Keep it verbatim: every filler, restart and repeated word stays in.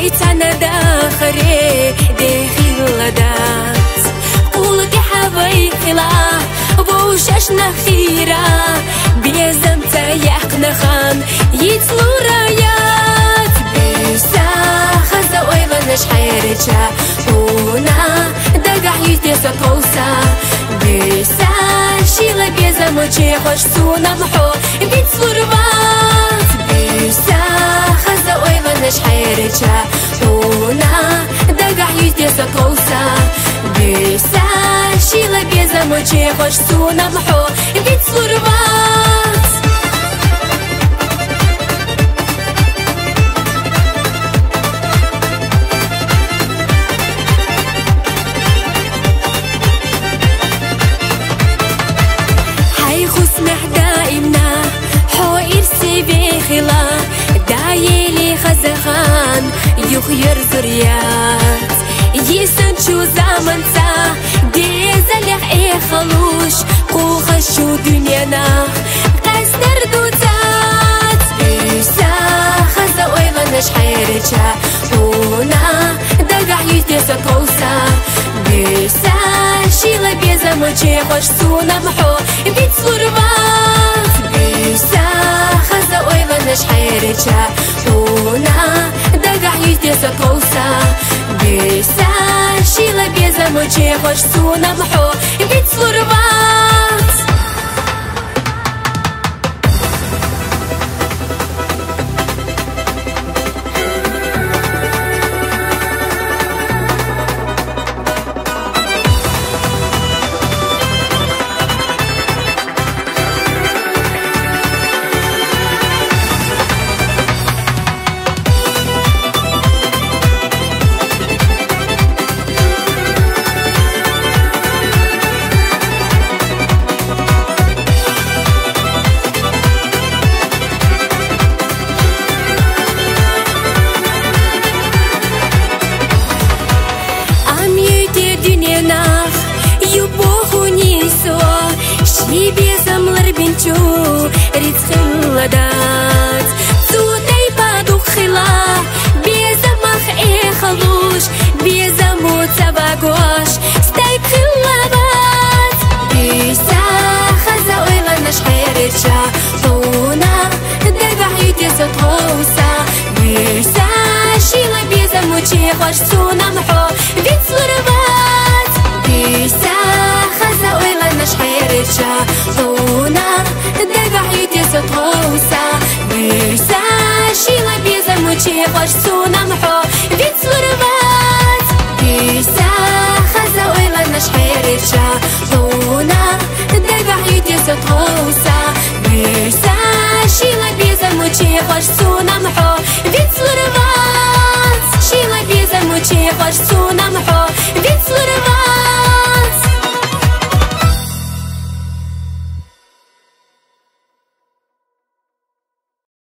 يتعنى داخري داخل لدات قولك حبي خلا بوشاشنا خيرا بيزم تيحقنا خان يتلو رايات بيسا خزا ويلا نشحيرجا هنا دقع يتيسا توسا بيسا شيلا بيزم وجيخوش سونا محو بيتلو ربات بيسا خزا ويلا نشحيرجا هنا دقع يتيسا توسا بيسا شيلا بيزم وجيخوش سونا محو بيتلو ربات بخلا دايلي خزخان يخير زريات يسن شو زمن سا ديزلح اي خلوش قو خشو دنيانا قسنر دوتات بيسا خزا ويلا نشحيرجا هنا دقع يتيسا توسا بيسا شيلا بيزا مجي خوش سونا محو بيتسلو ربات بيسا خزا ويلا نشحيرجا هنا دقع يتيسا توسا بيسا شيلا بيزا مجي خوش سونا محو بيتسلو ربات بنتو ريت خلدات زودي بادو خلا بيزمخ اي خلوش بيزمو تباقوش ستايب خلابات بيسا خزا ويلا نشحيرجا طونا دقع يتيسا توسا بيسا شيلا بيزمو تشيخوش سونا محو بيتسلو ربات بيسا خزا ويلا نشحيرجا طونا دقع يتيسا توسا بيسا شيلا بيزمو تشيخوش سونا